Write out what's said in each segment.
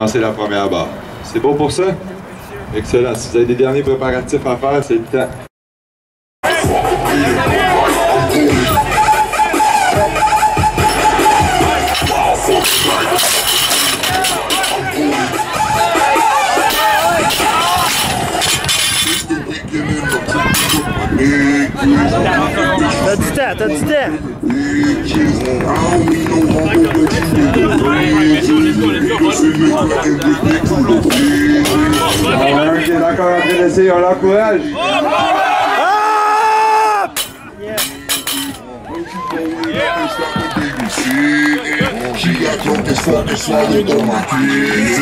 C'est la première barre. C'est beau pour ça? Excellent. Si vous avez des derniers préparatifs à faire, c'est le temps. T'as du temps, t'as du temps. Un qui est encore en train d'essayer, on l'encourage. She got drunk as fuck and swallowed all my kids.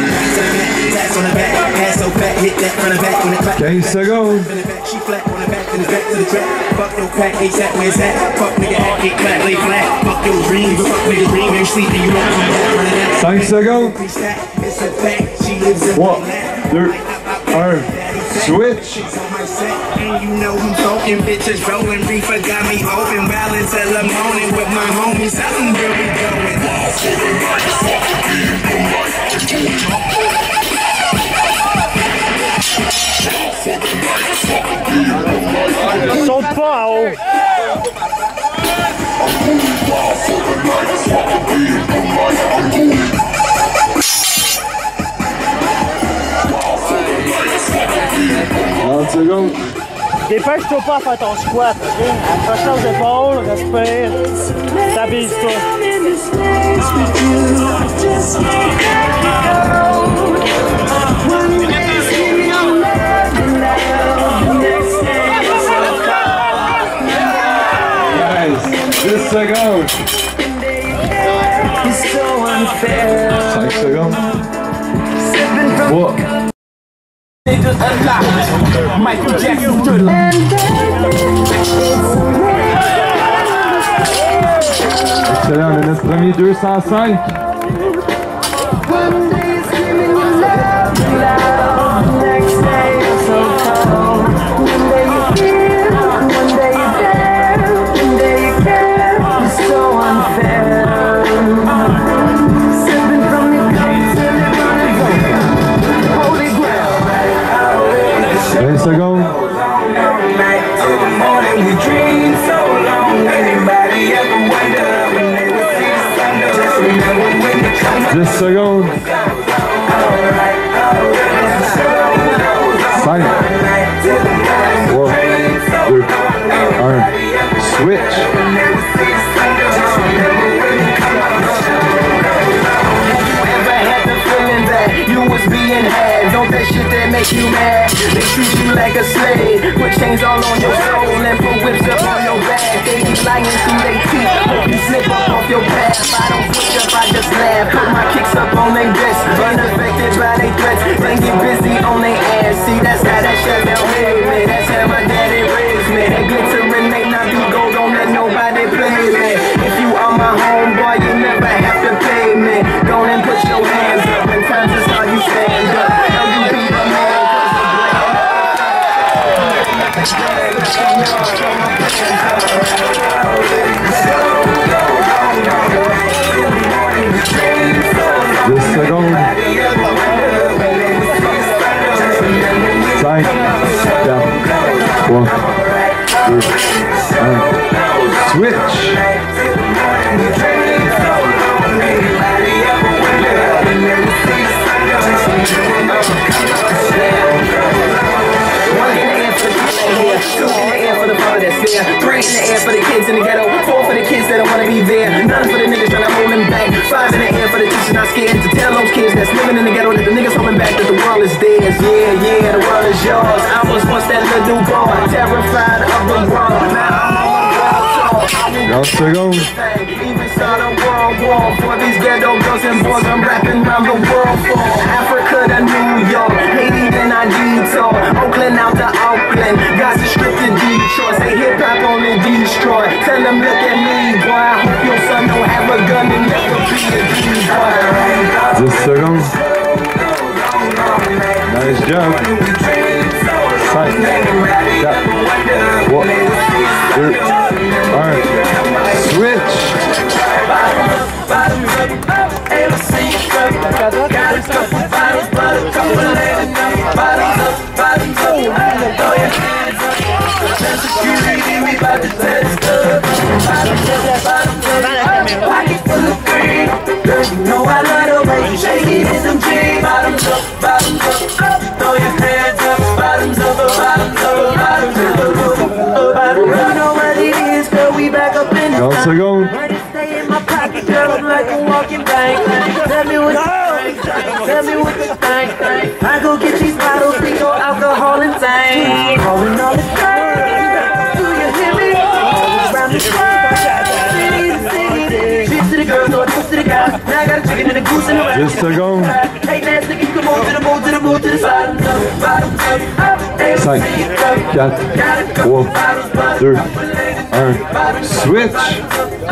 15 secondes. She flat on the back and it's back to the track. Fuck no crack, ASAP, where's that? Fuck nigga, act, get clap, lay flat. Fuck your dreams, fuck nigga dream, you sleep and you don't come back. 5 secondes. It's a fact, she lives in 3, 2, 1. Switch. and you know who's talking, bitches rolling, reefer got me open, well until the morning with my homies, something where we going. Saute pas en haut. Dépêche-toi pas à faire ton squat, ok? Accroche-toi aux épaules, respire, stabilise-toi. Nice. 10 secondes. 5 secondes. 3. Michael Jackson Thriller. Excellent, on a notre premier 205. Secondes. 5, 3, 2, 1. Switch. You was being had, don't that shit that make you mad. They treat you like a slave, put chains all on your soul and put whips up on your back. They be lying through they teeth, hope you slip up off your path. I don't switch up, I just laugh, put my kicks up on they wrist, unaffected by they threats. They get busy on they ass, see that's how that shit down made me. That's how my daddy raised me. That glittering may not be gold, don't let nobody play me. If you are my homeboy, you never have to pay me. Go and put your hands up, when times is hard you stand up. Now you be the man, This secondes. 5, 4, 3, 2, 1. Switch. Two in the air for the father that's there. 3 in the air for the kids in the ghetto. 4 for the kids that don't wanna be there. None for the niggas trying to hold them back. 5 in the air for the teachers not scared to tell those kids that's living in the ghetto that the niggas holding back that the world is theirs. Yeah, yeah, the world is yours. I was once that little boy, terrified of the world. Now I'm on the world tour. Secondes. Even start a world war for these ghetto girls and boys. I'm rapping around the world for Africa to New York, Haiti then I detour, Oakland out to Auckland, Gaza Strip to Detroit. Say hip hop on the destroy. Tell them look at me, boy. I hope your son don't have a gun and never be a D-boy. 10 secondes. Nice job. 5, 4, 3, 2, 1. Switch. Bottoms up, and I see you I go get these bottles, they go alcohol and thing. Calling all the girls, do you hear me? Around the city. Trips to the girls, no trips to the guys. Now I got a chicken and a goose and a rat. Just to go. Hey, man, nigga, you can move to the move to the move to the side. 5, 4, 3, 1. Switch.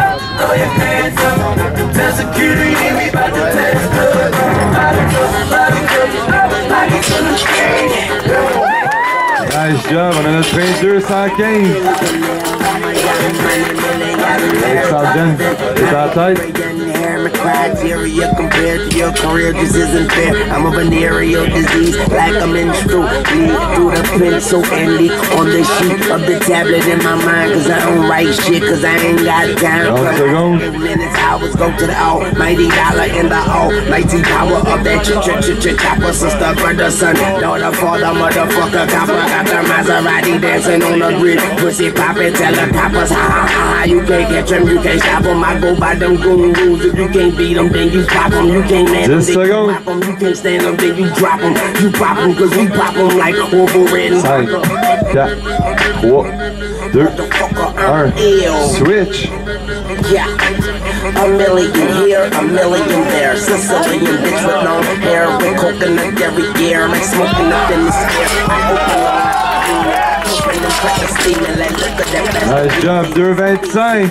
Nice job, on a notre 2215. Alexandre, c'est à la tête. Criteria compared to your career, this isn't fair. I'm a venereal disease, like a menstrual bleed through the pencil and leak on the sheet of the tablet in my mind. Cause I don't write shit, cause I ain't got time. Minutes, hours go to the almighty dollar in the almighty power of that chopper, sister, brother, son, daughter, father, motherfucker, copper. Got the Maserati dancing on the grid, pussy poppin', tell the coppers, ha ha ha, you can't catch them, you can't stop them. I go by them goon rules. If you can't beat them, then you pop them. You can't man them, then you pop them. You can't stand them, then you drop them. You pop them, cause we pop them like Wolverine. 5, 4, 3, 1. Switch. Yeah, a million here, a million there. Sicilian bitch with long hair, with coconut every year. I'm smoking up in the air. Nice job, 225.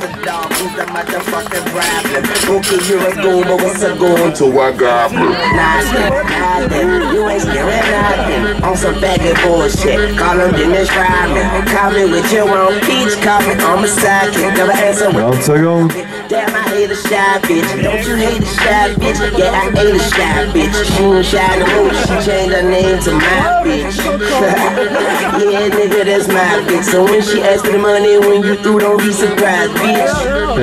Okay, you're a goon, but what's a goon to a goblin? Nothing, you ain't scaring nothing. On some baggy bullshit, call him Dennis Rodman. Call me with your own peach, call me on my sidekick. Never answer with damn, I hate a shy bitch. Don't you hate a shy bitch? Yeah, I hate a shy bitch. She ain't shy no more, she changed her name to my bitch. Yeah, nigga, that's my bitch. So when she asks for the money, when you through, don't be surprised, bitch.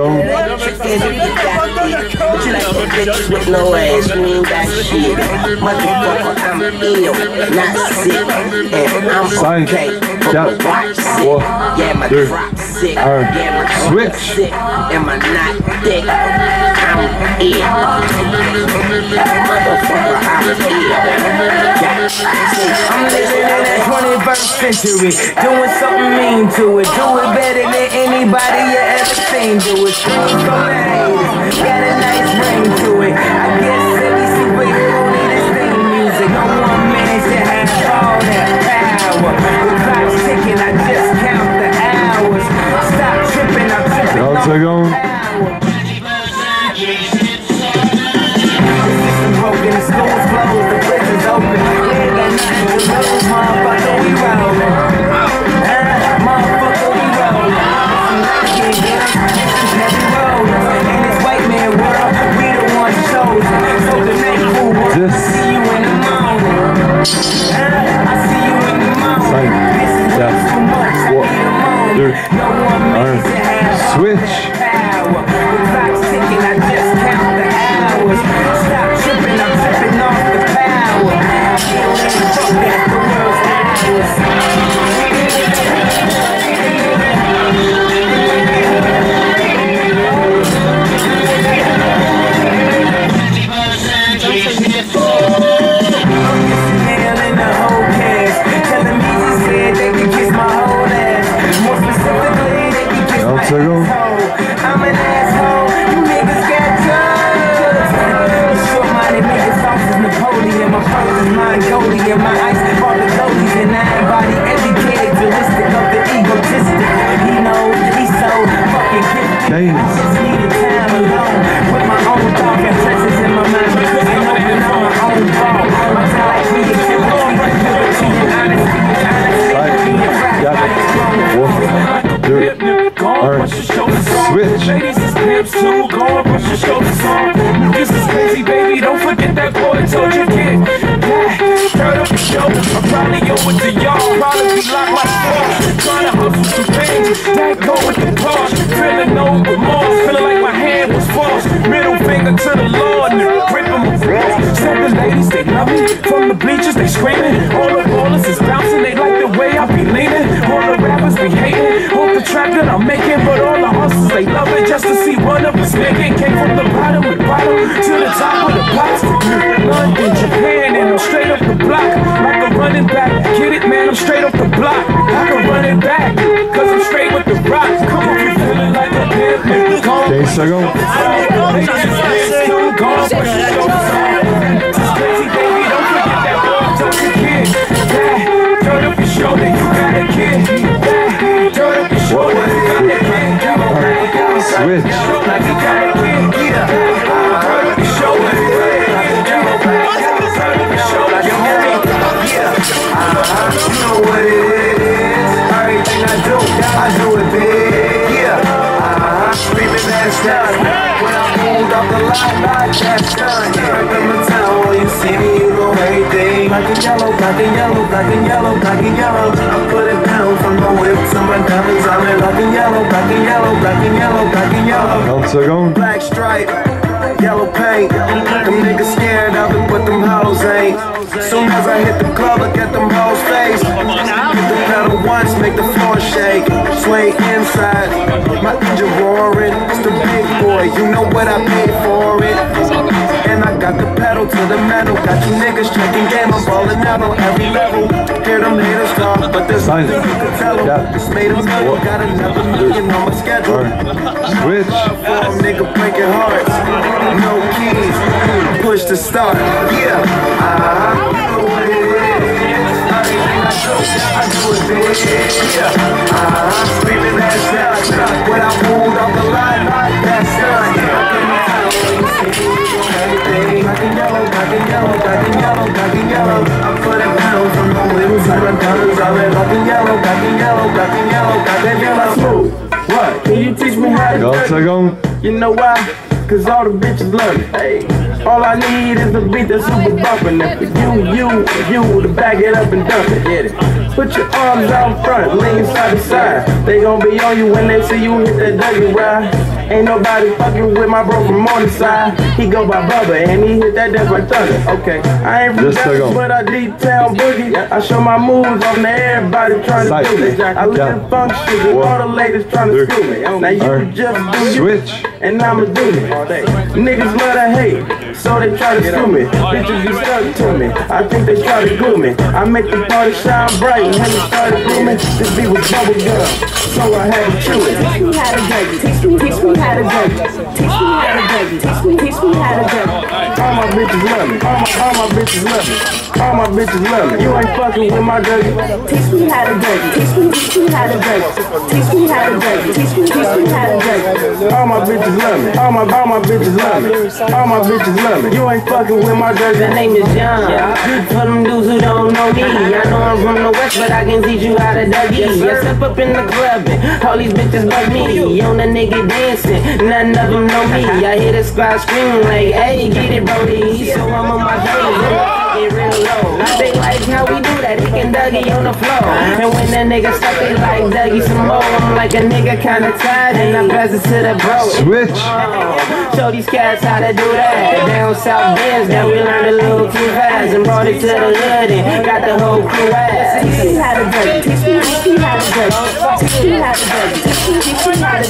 But you like the bitches with no ass, you ain't got shit. Motherfucker, I'm ill, not sick. And I'm okay. But watch sick. Yeah, my drop sick. Yeah, my drop sick. Am I not thick? I'm ill. Motherfucker, I'm ill. I'm living in that 21st century, doing something mean to it. Do it better than anybody you ever seen. Do it so nice, got a nice ring to it. I guess every superhero need his theme music. No one minute to have all that power. The clock's ticking, I just count the hours. Stop tripping, I'm tripping. The system's broken, the school's closed, the prison's open. We ain't got nothing to lose, motherfucker, we rollin'. Motherfucker, we rollin'. Never rollin'. In this white man world, we the ones chosen. So the next fool wants to see you in the morning. I see you in the morning. This is too much, I need a moment. No one makes it have switch. Power. The clock's ticking, I just count the hours. Stop tripping, I'm tripping off the power. Fuck that, the world's ours. I'm an asshole, you niggas got drugs. Short-minded niggas, sauce is Napoleon. My purse is Mongolian, my ice are the goalies. And I embody every characteristic of the egotistic. He knows, he's so fucking gifted. I just needed time alone with my own thoughts and presence in my mind. Because I know that I'm my own ball. My talent, creativity, and honesty. Switch. Ladies is pimps too, go and push your shoulders on. This is crazy, baby, don't forget that boy told you get. Turn up the show, I'm probably over to y'all. Probably be like my phone, trying to hustle some things. That go with the cars, feeling no remorse, feeling like my hand was false. Middle finger to the Lord, gripping my balls. Said the ladies, they love me, from the bleachers they screaming. All the ballers is bouncing, they like the way I be leaning. All the rappers be hating, hope the track that I'm making. But all the hustlers, they love it just to see one of us making. Came from the bottom with bottom to the top of the pots. London, Japan, and secondes. Switch. I do it big, yeah. Screaming that's done. When I moved off the line, like that's done. Yeah, in the town, when you see me, you know everything. Black and yellow, black and yellow, black and yellow, black and yellow. I put it down from the whip to my diamonds. I'm in black and yellow, black and yellow, black and yellow, black and yellow. 30 secondes. Black stripe, yellow paint. Them niggas scared of it, but them hoes ain't. Soon as I hit the club, look at them hoes' face. Hit the pedal once, make the floor shake. Sway inside, my engine roaring. It's the big boy, you know what I paid for it. And I got the pedal to the metal. Got you niggas checking game, I'm ballin' out on every level. Hear them haters talk, but there's nothing you can tell them. Just made them know, got another million on my schedule. Switch. For them, nigga breaking hearts. No keys, push to start. Yeah, I do it big, yeah. Screaming that's done. When I moved off the line, like that's done. Everything black and yellow, black and yellow, black and yellow, black and yellow. I put it down from the wheels to my diamonds. I'm in black and yellow, black and yellow, black and yellow, black and yellow. Smooth. What? Can you teach me how to do 30 it? secondes. You know why? Cause all the bitches love me. Hey, all I need is a beat that's super bumpin'. And for you to back it up and dump it. Get it. Put your arms out front, lean side to side. They gon' be on you when they see you hit that Dougie ride. Ain't nobody fucking with my bro from on the side. He go by Bubba and he hit that death like thunder. Okay, I ain't from Dallas, but I detail boogie. I show my moves on to everybody trying to do it. I live funk shit with all the ladies trying to screw me. Now you just do you, Switch. and I'ma do it. Niggas love to hate, so they try to screw me. Bitches be stuck to me, I think they try to glue me. I make the party shine bright and when it started blooming. This beat was bubble gum, so I had to chew it. Teach me how to dougie, teach me how to dougie, teach me how to dougie, teach me how to dougie. All my bitches love me, all my bitches love me, all my bitches love me. You ain't fucking with my dougie. Teach me how to dougie, teach me how to dougie, teach me how to dougie, teach me how to dougie. All my bitches love me, all my bitches love me, all my bitches love me. You ain't fucking with my dougie. My name is John. For them dudes who don't know me, I know I'm from the West, but I can teach you how to dougie. I step up in the club and all these bitches bug me. On a nigga dancing, none of them know me. I hear the squad scream like, hey, get it, Brody. So I'm on my toes, get real low. They like how we do that, he can Dougie on the floor. And when that nigga stuck, they like Dougie some more. I'm like a nigga kinda tired, and I pass it to the bro. Switch. Show these cats how to do that. Down south Benz, now we learned a little too fast and brought it to the hood and got the whole crew ass. Teach me how to dougie, teach me how to dougie, teach me how to dougie, teach me how to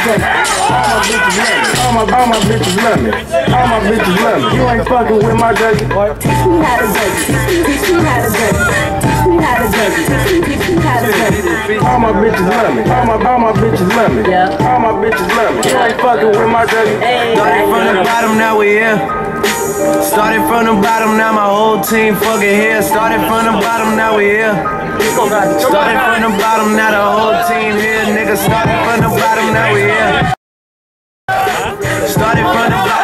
dougie. All my bitches love me, all my bitches love me. You ain't fucking with my dougie. Teach me how to dougie, teach me how to dougie, teach me how to dougie, teach me how to dougie. All my bitches love me, all my bitches love me, all my bitches love me. You ain't fucking with my dougie. Started from the bottom, now we here. Started from the bottom, now my whole team fucking here. Started from the bottom, now we here. Started from the bottom, now the whole team here. Nigga, started from the bottom, now we here. Started from the bottom.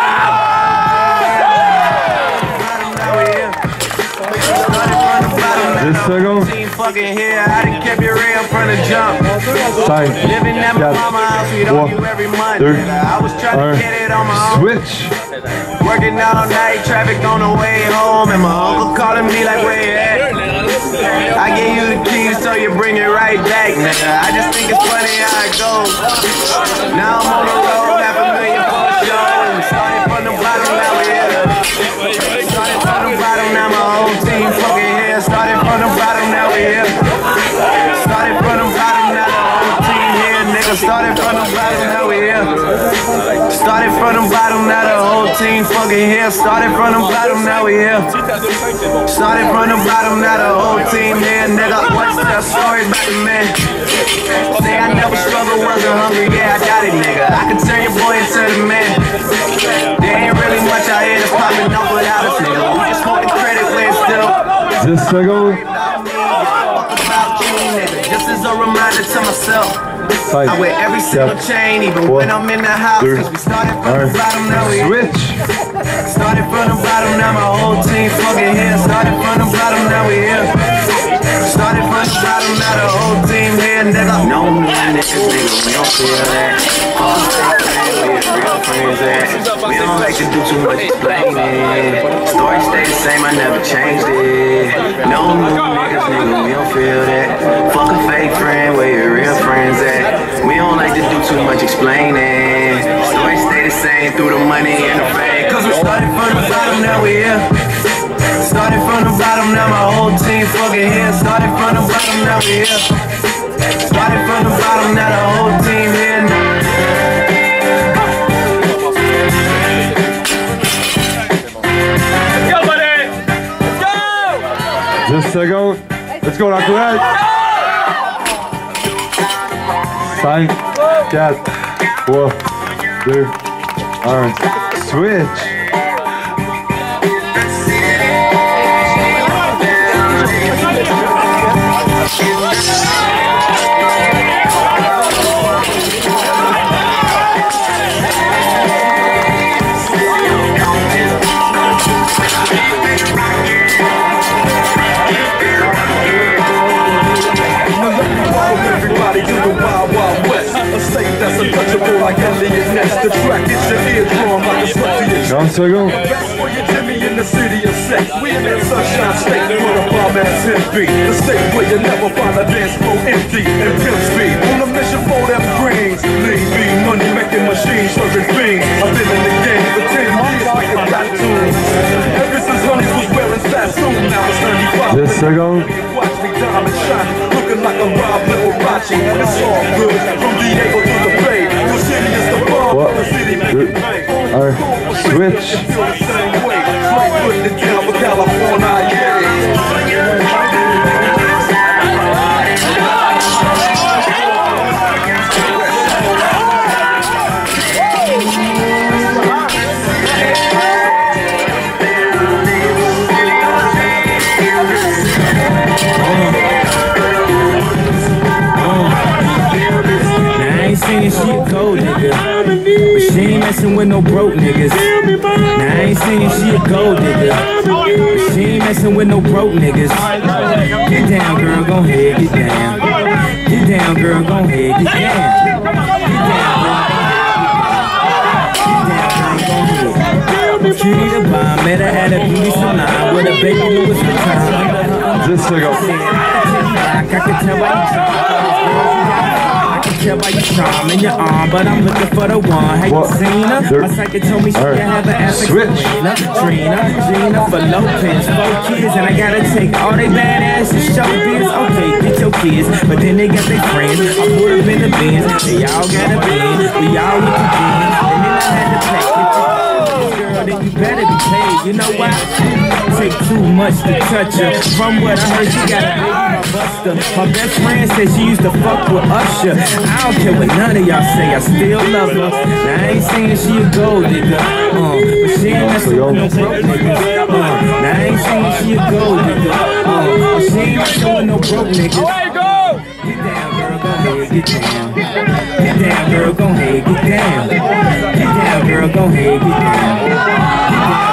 Team fucking here, I done kept it real from the jump. Living at my mama's house, we'd argue every month. I was trying to get it on my own. Switch. Working all night, traffic on the way home, and my uncle calling me like, where you at? I gave you the keys, so you bring it right back, nigga. I just think it's funny how it goes. Now I'm on the road, $500,000 for a show, and started from the bottom, now we here. Started from the bottom, now my whole team fucking here. Started from the bottom, now we here. Started from the bottom, now the whole team here, nigga. Started from the bottom, now we here. Started from the bottom, now the whole team fucking here. Started from the bottom, now we here. Started from the bottom, now the whole team here, nigga. What's that story about the man? Say I never struggled, wasn't hungry, yeah I got it, nigga. I can turn your boy into the man. There ain't really much out here to poppin' up without a feel. We just want the credit where it's still. This second. Just as a reminder to myself, I wear every single chain, even when I'm in the house. Cause we started from the bottom, now we switch. Started from the bottom, now my whole team fucking here. Started from the bottom, now we here. Started from the bottom, now the whole team here, nigga. No new niggas, nigga, we don't feel that. All the real friends at. We don't like to do too much explaining. Story stay the same, I never changed it. No new niggas, nigga, we don't feel that. Fuck a fake friend, where your real friends at. We don't like to do too much explaining. Story stay the same through the money and the fame. Cause we started from the bottom, now we here. Started from the bottom, now my whole team fucking here. Started from the bottom, now we here. Started from the bottom, now the whole team here. Go, buddy! Go! Just second. Let's go, la courage. 5, 4, 3, 2, 1. Switch. That's untouchable like Elliot Ness. The track is your eardrum like a slug to your chest. 1 second. Best for your Jimmy in the city of sex. We in that sunshine state where the bomb ass him be. The state where you never find a dance floor empty and pimp speed. On a mission for them greens. Lean me, money making machines, serving fiends. I've been in the game for 10 years making rap tunes. Ever since Honeys was wearing Sassoon, now it's 35. Just second. Watch me diamond shine, looking like a Rob Liberace. It's all good, from Diego to the Bay. The city is the bomb, the city make it bang. Switch. Feel the same way, straight putting it down for California, yeah. Saying she a gold nigga, but she ain't messing with no broke niggas. Now I ain't saying she a gold nigga, but she ain't messing with no broke niggas. Get down, girl, gon' head, get down. Get down, girl, gon' head, get down. Get down, girl. She need a bomb, met her at a beauty salon with a baby who was retired. Just second. I can tell by by your charm in your arm, but I'm looking for the one. Have you seen her? My psychic told me she can have an ass like Trina, Gina for Lopez, 4 kids, and I gotta take all they badass and show biz. Okay, get your kids, but then they got their friends. I put up in the bins, they all got a bin, we all looking good, and then I had to pay. Girl, then you better be paid. You know why? Take too much to touch her. From what I heard, she got a baby buster. My best friend said she used to fuck with Usher. I don't care what none of y'all say, I still love her. Now I ain't saying she a gold digger, but she ain't messing with no broke niggas. Now I ain't saying she a gold digger, but she ain't messing with no broke niggas. Get down, girl, go ahead, get down. Get down, girl, go ahead, get down. Get down, girl, go ahead, get down.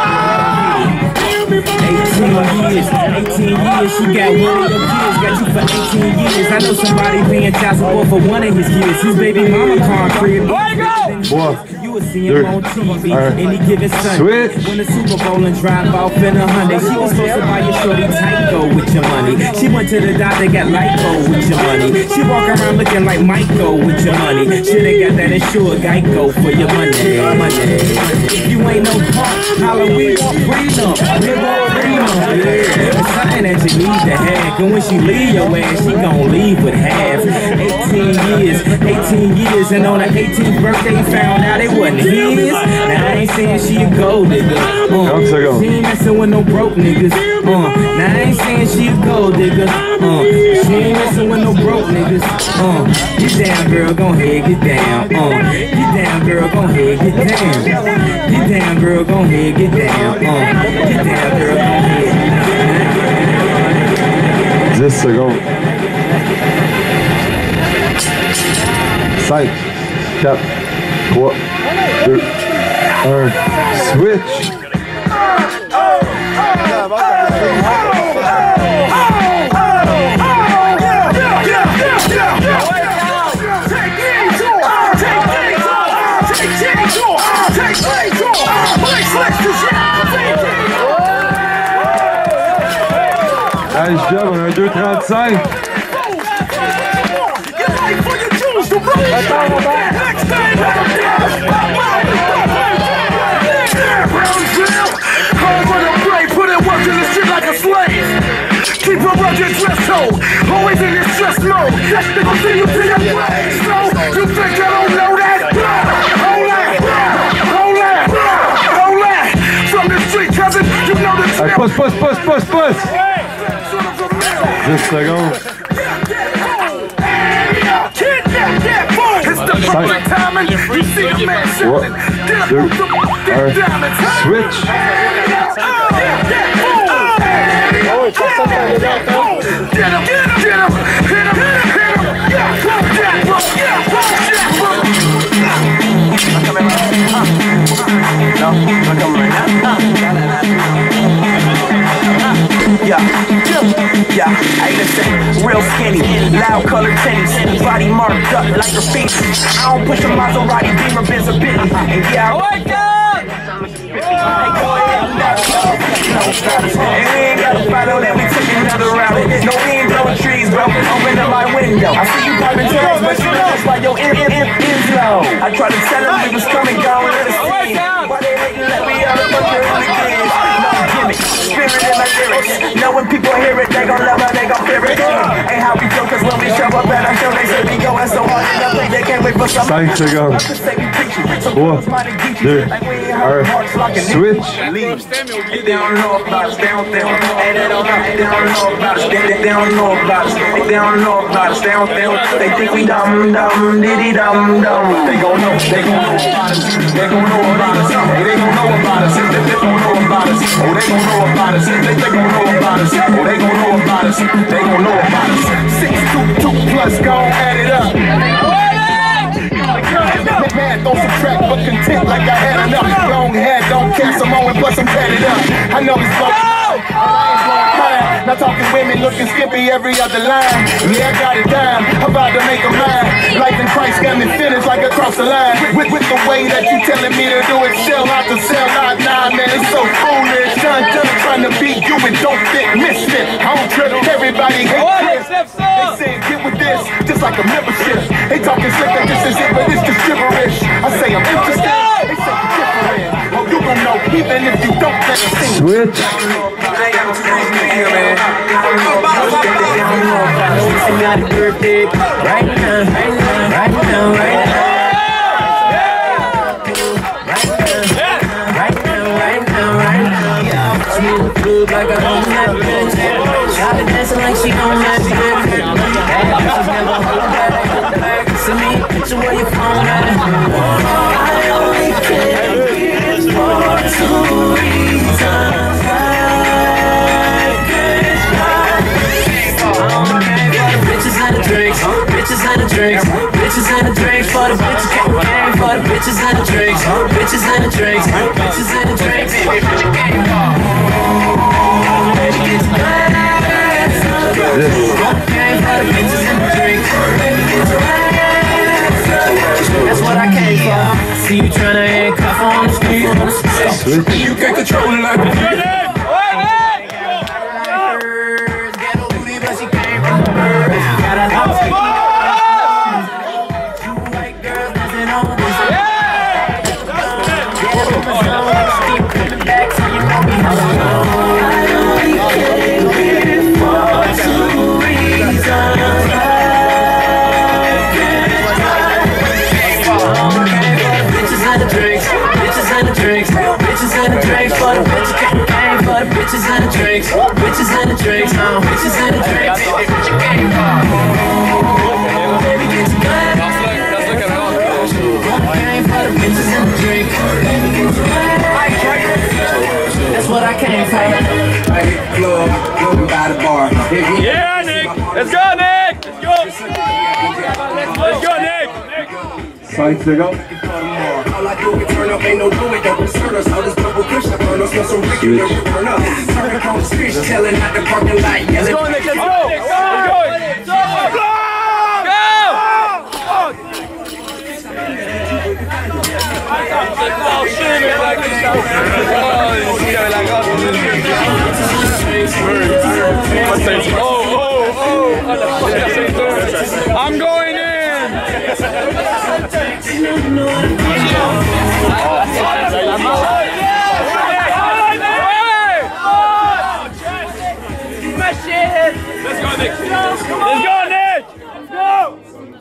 18 years, she got one of your kids, got you for 18 years. I know somebody paying child support for one of his kids. His baby mama concrete. You would see him on TV any given Sunday. Win the Super Bowl and drive off in a Hyundai. She was supposed to buy your shorty Tyco with your money. She went to the doctor, got Lyco with your money. She walk around looking like Michael with your money. Shoulda got that insured Geico for your money. If you ain't no punk, holla, we want freedom. We want freedom. Yeah, it's something that you need to have. And when she leave your ass, she gon' leave with half. 18 18 years, and on her 18th birthday, found out it wasn't his. Now I ain't saying she a gold digger. She ain't messing with no broke niggas. Now I ain't saying she a gold digger. She ain't messing with no broke niggas. Get down, girl, gon' head, get down. Get down, girl, gon' head, get down. Get down, girl, gon' head, get down. Get down, girl, gon' head. 10 secondes. 5, 4, 3, 2, 1, switch! Nice job, on a 2:35. Put in work in the shit like a slave. Keep her rugged dress code, always in this stress mode. That's the thing you see your way. So you think I don't know that? Hold that. From the street, cousin, you know the Allez, pause. 10 secondes. It's the perfect timing. You see the man shooting. Get up, switch. Yeah, hey listen, real skinny, loud colored tennies, body marked up like graffiti. I don't push a Maserati, Beamer, Benz, or Bentley. And yeah, wake up! And we ain't got a follow that we took another route. No, we ain't blowing trees, bro. Open up my window. I see you popping tails, but you know it's like your inflow. I tried to tell them we was coming down to the scene. Why they hating like we are a bunch of hooligans? No gimmick, spirit in my lyrics. Know when people hear it, they gon' love it, they gon' fear it. Ain't how we feel, cause when we show up at our show, they say we going so hard and nothing, they can't wait for some. 5 secondes. 3, 2, 1, switch. They don't know about us, they don't know about us, they don't know about us, they don't know about us, they think we dumb, diddy dumb. They gon' know about us, they gon' know about us, they gon' know about us, they gon' know about us, oh they gon' know about us, they gon' know about us, oh they gon' know about us, they gon' know about us. 6, 2, 2 plus, gon' add it up. Man, don't subtract, but content like I had enough. Long head, don't care, some more, and plus I'm tatted up. I know it's broken. Not talking women looking skimpy every other line. Yeah, I got it down, about to make a mine. Life in Christ got me finished like across the line. With the way that you telling me to do it, sell out to sell out. Nah, man, it's so foolish. Done trying to beat you, it don't fit, misfit. I don't trip, everybody hate Chris. They saying get with this, just like a membership. They talking slick like this is it, but it's just gibberish. I say I'm interested, they say I'm different. Oh, you gon' know, even if you don't let it sing. Switch. Like a home that bitch. I've been dancing like she on that bitch. Never hold back. Send me a picture where your phone at. I only care for 2 reasons. Bitches and the drinks, bitches and the drinks, bitches and the drinks for the bitches came for the bitches and the drinks, bitches and the drinks, bitches and the drinks. That's what I came for. See you tryna handcuff on the street. You can't control it like a and the drinks, bitches and the drinks, bitches and the drinks. Baby, what you came for? Baby, get your gun. I came for the bitches and the drinks. Baby, get your gun. That's what I came for. I hit the club, looking by the bar. Yeah, Nick! Let's go, Nick! Let's go! Let's go, Nick! 5 secondes. All I do is turn up, ain't no do it, don't concern us. All this double cushion, burn us, want some Ricky, don't burn up. Turn up on the streets, telling out the parking lot, yelling. Let's go, Nick, let's go! Let's go! I'm going in! Let's go, Nick! Let's go, Nick! Let's go!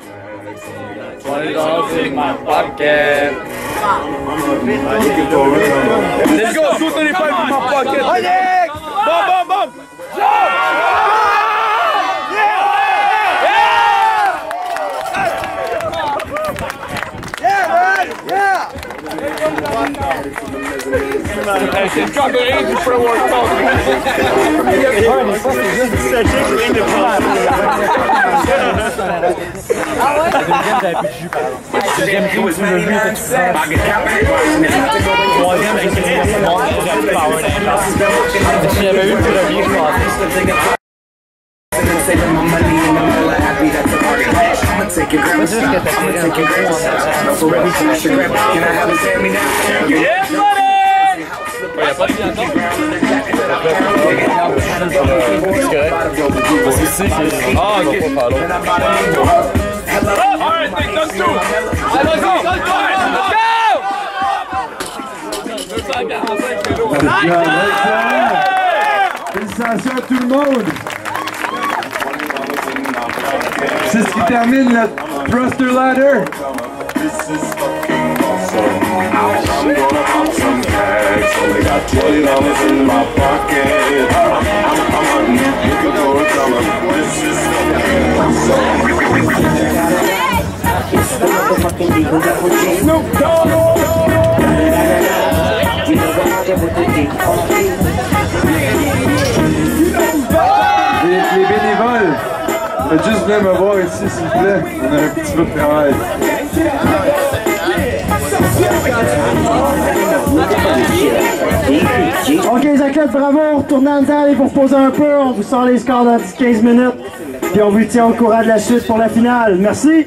$20 in my pocket. Let's go, 235 in my pocket. Hi, Nick! Boom, boom, boom! C'est quand même du front workout. C'est juste du séché qui vient de prendre. Ah ouais? La deuxième, j'avais plus de jus, par exemple. La deuxième, le jus était tout seul. Troisième, j'ai créé un bon, j'avais plus power dans si j'avais eu le premier, je pense. Félicitations à tout le monde! C'est ce qui termine le thruster ladder. I'm gonna pop some tags. Only got $20 in my pocket. I'm you can go and tell them this is Snoop Dogg. Les bénévoles, faites juste venir me voir ici s'il vous plaît. On a un petit peu de travail. Ok les athlètes, bravo, retournez en salle et pour poser un peu, on vous sort les scores dans 10-15 minutes. Puis on vous tient au courant de la suite pour la finale. Merci!